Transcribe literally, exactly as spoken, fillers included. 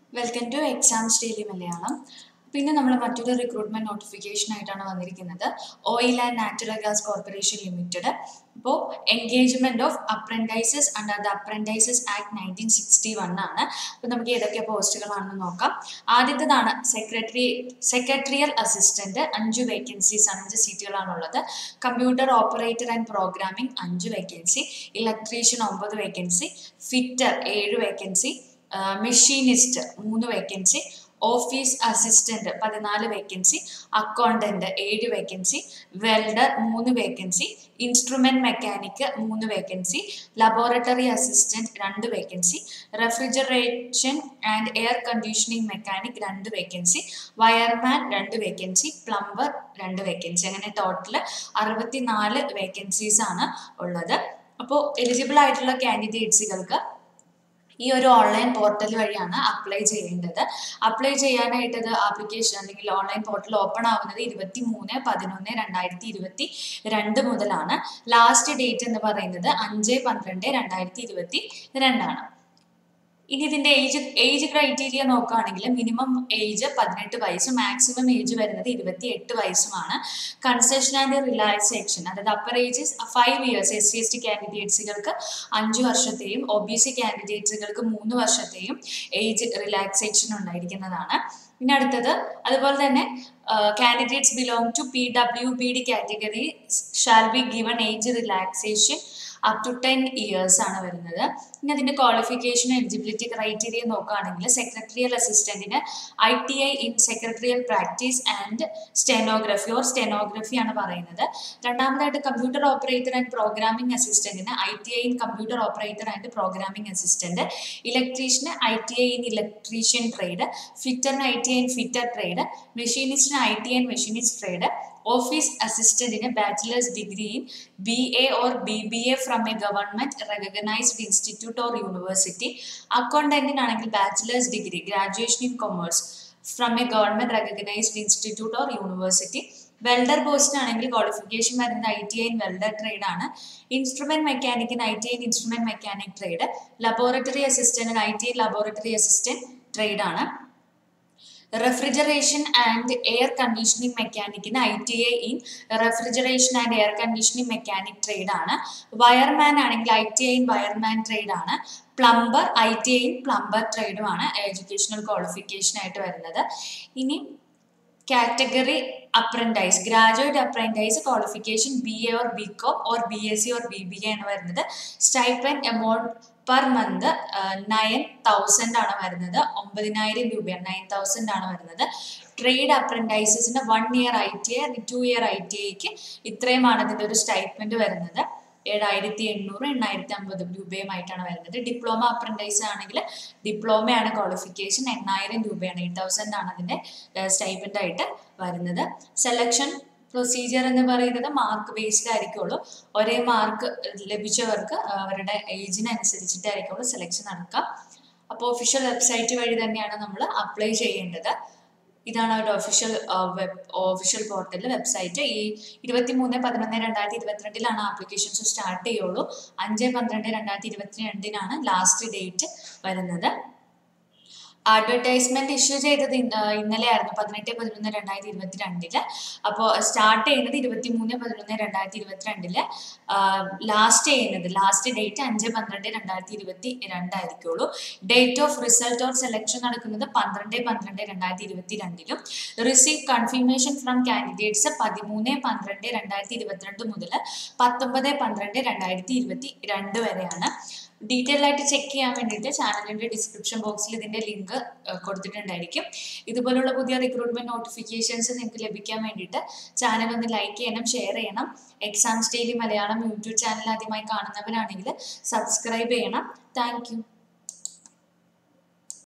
Welcome to Exams Daily Malayalam. പിന്നെ നമ്മൾ മറ്റൊരു റിക്രൂട്ട്മെന്റ് നോട്ടിഫിക്കേഷൻ ആയിട്ടാണ് വന്നിരിക്കുന്നത്. Oil and natural gas corporation limited. ഇപ്പോൾ engagement of apprentices under the apprentices act nineteen sixty one ആണ്. അപ്പോൾ നമുക്ക് ഏതൊക്കെ പോസ്റ്റുകളാണെന്ന് നോക്കാം. ആദ്യത്തേതാണ് സെക്രട്ടറി സെക്രട്ടറിയൽ അസിസ്റ്റന്റ്, അഞ്ച് വേക്കൻസീസ് ആണ്, അഞ്ച് സീറ്റുകളാണുള്ളത്. കമ്പ്യൂട്ടർ ഓപ്പറേറ്റർ ആൻഡ് പ്രോഗ്രാമിംഗ് അഞ്ച് വേക്കൻസി, ഇലക്ട്രീഷ്യൻ ഒമ്പത് വേക്കൻസി, ഫിറ്റർ ഏഴ് വേക്കൻസി, മെഷീനിസ്റ്റ് മൂന്ന് വേക്കൻസി, ഓഫീസ് അസിസ്റ്റന്റ് പതിനാല് വേക്കൻസി, അക്കൗണ്ടന്റ് ഏഴ് വേക്കൻസി, വെൽഡർ മൂന്ന് വേക്കൻസി, ഇൻസ്ട്രുമെന്റ് മെക്കാനിക് മൂന്ന് വേക്കൻസി, ലബോറട്ടറി അസിസ്റ്റന്റ് രണ്ട് vacancy, refrigeration and air conditioning mechanic രണ്ട് വേക്കൻസി, വയർമാൻ രണ്ട് വേക്കൻസി, പ്ലംബർ രണ്ട് വേക്കൻസി. അങ്ങനെ ടോട്ടൽ അറുപത്തിനാല് വേക്കൻസീസ് ആണ് ഉള്ളത്. അപ്പോൾ എലിജിബിൾ ആയിട്ടുള്ള കാൻഡിഡേറ്റ്സുകൾക്ക് ഈ ഒരു ഓൺലൈൻ പോർട്ടൽ വഴിയാണ് അപ്ലൈ ചെയ്യേണ്ടത്. അപ്ലൈ ചെയ്യാനായിട്ട് ഇത് ആപ്ലിക്കേഷൻ അല്ലെങ്കിൽ ഓൺലൈൻ പോർട്ടൽ ഓപ്പൺ ആവുന്നത് ഇരുപത്തി മൂന്ന് പതിനൊന്ന് രണ്ടായിരത്തി ഇരുപത്തി രണ്ട് മുതലാണ്. ലാസ്റ്റ് ഡേറ്റ് എന്ന് പറയുന്നത് അഞ്ച് പന്ത്രണ്ട് രണ്ടായിരത്തി ഇരുപത്തി രണ്ടാണ്. ഇനി ഇതിന്റെ ഏജ് ഏജ് ക്രൈറ്റീരിയ നോക്കുകയാണെങ്കിൽ മിനിമം ഏജ് പതിനെട്ട് വയസ്സും മാക്സിമം ഏജ് വരുന്നത് ഇരുപത്തി എട്ട് വയസ്സുമാണ്. കൺസെഷൻ ആൻഡ് റിലാക്സേഷൻ, അതായത് upper age five years S C S T കാൻഡിഡേറ്റ്സുകൾക്ക് അഞ്ച് വർഷത്തെയും ഒ ബി സി കാൻഡിഡേറ്റ്സുകൾക്ക് മൂന്ന് വർഷത്തെയും ഏജ് റിലാക്സേഷൻ ഉണ്ടായിരിക്കുന്നതാണ്. പിന്നെ അടുത്തത് അതുപോലെ തന്നെ candidates belong to P W B D category shall be given age relaxation up to ten years ആണ് വരുന്നത്. ഇനി അതിന്റെ ക്വാളിഫിക്കേഷൻ എലിജിബിലിറ്റി ക്രൈറ്റീരിയ നോക്കുകയാണെങ്കിൽ സെക്രട്ടറിയൽ അസിസ്റ്റന്റിന് I T I in secretarial practice and stenography or stenography ആണ് പറയുന്നത്. രണ്ടാമതായിട്ട് computer operator and programming അസിസ്റ്റന്റിന് I T I in computer operator and programming assistant, ഇലക്ട്രീഷ്യന് I T I in electrician trade, ഫിറ്ററിന് I T I in fitter trade, മെഷീനിസ്റ്റിന് I T I in machinist trade, office അസിസ്റ്റന്റിന് bachelor's degree in B A or B B A from a government recognised institute or university, അക്കൗണ്ടന്റിനാണെങ്കിൽ bachelors degree graduation in commerce from a government recognised institute or university. Welder പോസ്റ്റിനാണെങ്കിൽ qualification വരുന്നത് I T I in welder trade ആണ്. Instrument മെക്കാനിക്കിന് I T I in instrument mechanic trade, laboratory അസിസ്റ്റന്റിന് I T I laboratory assistant trade ആണ്. Refrigeration and air conditioning മെക്കാനിക്കിന് I T I in refrigeration and air conditioning mechanic trade ആണ്. Wireman ആണെങ്കിൽ I T I in wireman trade ആണ്. Plumber I T I in plumber ട്രേഡുമാണ് educational qualification ആയിട്ട് വരുന്നത്. ഇനി category apprentice, graduate apprentice qualification B A or B com or B S C or B B A ആണ് വരുന്നത്. Stipend amount per month nine thousand ആണ് വരുന്നത്, ഒമ്പതിനായിരം രൂപയാണ്, നയൻ തൗസൻഡ് ആണ് വരുന്നത്. ട്രേഡ് അപ്രന്റൈസസിന് one year I T I, two year I T ഐക്ക് ഇത്രയുമാണ് ഇതിൻ്റെ ഒരു സ്റ്റൈപ്പൻഡ് വരുന്നത്. ഏഴായിരത്തി എണ്ണൂറ് എണ്ണായിരത്തി അമ്പത് രൂപയുമായിട്ടാണ് വരുന്നത്. ഡിപ്ലോമ അപ്രന്റൈസ് ആണെങ്കിൽ ഡിപ്ലോമയാണ് ക്വാളിഫിക്കേഷൻ, എണ്ണായിരം രൂപയാണ്, എയ്റ്റ് തൗസൻഡ് ആണ് അതിൻ്റെ സ്റ്റൈപ്പൻഡ് ആയിട്ട് വരുന്നത്. സെലക്ഷൻ പ്രൊസീജിയർ എന്ന് പറയുന്നത് മാർക്ക് ബേസ്ഡ് ആയിരിക്കുള്ളൂ. ഒരേ മാർക്ക് ലഭിച്ചവർക്ക് അവരുടെ ഏജിനനുസരിച്ചിട്ടായിരിക്കുള്ളൂ സെലക്ഷൻ നടക്കുക. അപ്പോൾ ഒഫീഷ്യൽ വെബ്സൈറ്റ് വഴി തന്നെയാണ് നമ്മൾ അപ്ലൈ ചെയ്യേണ്ടത്. ഇതാണ് ഒരു official web official portal website. ഈ ഇരുപത്തി മൂന്ന് പതിനൊന്ന് രണ്ടായിരത്തി ഇരുപത്തിരണ്ടിലാണ് ആപ്ലിക്കേഷൻസ് സ്റ്റാർട്ട് ചെയ്യുള്ളൂ. അഞ്ച് പന്ത്രണ്ട് രണ്ടായിരത്തി ഇരുപത്തി രണ്ടിനാണ് ലാസ്റ്റ് ഡേറ്റ് വരുന്നത്. അഡ്വർടൈസ്മെന്റ് ഇഷ്യൂ ചെയ്തത് ഇന്നലെ ആയിരുന്നു, പതിനെട്ട് പതിനൊന്ന് രണ്ടായിരത്തി ഇരുപത്തി രണ്ടില്. അപ്പോൾ സ്റ്റാർട്ട് ചെയ്യുന്നത് ഇരുപത്തി മൂന്ന് പതിനൊന്ന് രണ്ടായിരത്തി ഇരുപത്തി രണ്ടില്, ലാസ്റ്റ് ചെയ്യുന്നത് ലാസ്റ്റ് ഡേറ്റ് അഞ്ച് പന്ത്രണ്ട് രണ്ടായിരത്തി ഇരുപത്തി രണ്ടായിരിക്കുള്ളൂ. Date of result or selection നടക്കുന്നത് പന്ത്രണ്ട് പന്ത്രണ്ട് രണ്ടായിരത്തി ഇരുപത്തി രണ്ടിലും. റിസീവ് കൺഫർമേഷൻ ഫ്രം കാൻഡിഡേറ്റ്സ് പതിമൂന്ന് പന്ത്രണ്ട് രണ്ടായിരത്തി ഇരുപത്തിരണ്ട് മുതൽ പത്തൊമ്പത് പന്ത്രണ്ട് രണ്ടായിരത്തി ഇരുപത്തി രണ്ട് വരെയാണ്. ഡീറ്റെയിൽ ആയിട്ട് ചെക്ക് ചെയ്യാൻ വേണ്ടിയിട്ട് ചാനലിൻ്റെ ഡിസ്ക്രിപ്ഷൻ ബോക്സിൽ ഇതിൻ്റെ ലിങ്ക് കൊടുത്തിട്ടുണ്ടായിരിക്കും. ഇതുപോലുള്ള പുതിയ റിക്രൂട്ട്മെന്റ് നോട്ടിഫിക്കേഷൻസ് നിങ്ങൾക്ക് ലഭിക്കാൻ വേണ്ടിയിട്ട് ചാനൽ ഒന്ന് ലൈക്ക് ചെയ്യണം, ഷെയർ ചെയ്യണം. Exams daily Malayalam YouTube channel ആദ്യമായി കാണുന്നവരാണെങ്കിൽ സബ്സ്ക്രൈബ് ചെയ്യണം. Thank U.